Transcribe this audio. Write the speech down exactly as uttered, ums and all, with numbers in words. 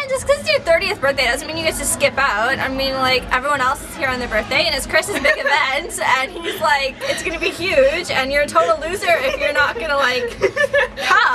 just because it's your thirtieth birthday doesn't mean you get to skip out. I mean, like, everyone else is here on their birthday, and it's Chris's big event, and he's like, it's gonna be huge, and you're a total loser if you're not gonna, like, come.